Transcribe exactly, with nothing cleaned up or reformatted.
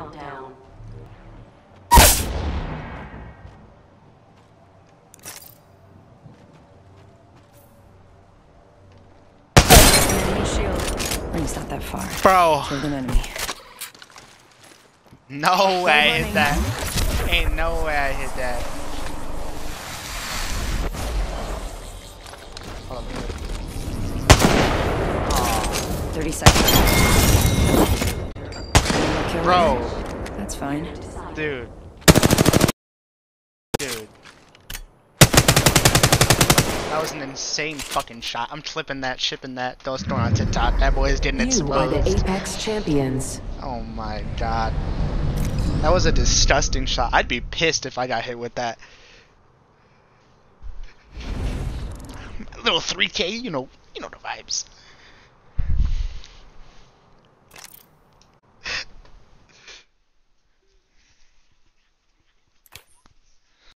countdown. Enemy shield. Ring's not that far. Bro. Killed an enemy. No way I hit that. Ain't no way I hit that. Hold on. thirty seconds. Kill Bro. leader. That's fine. Dude. Dude. That was an insane fucking shot. I'm flipping that, shipping that, those throwing on TikTok. That boy is getting You are the exposed. Apex champions. Oh my god. That was a disgusting shot. I'd be pissed if I got hit with that. Little three K, you know, you know the vibes.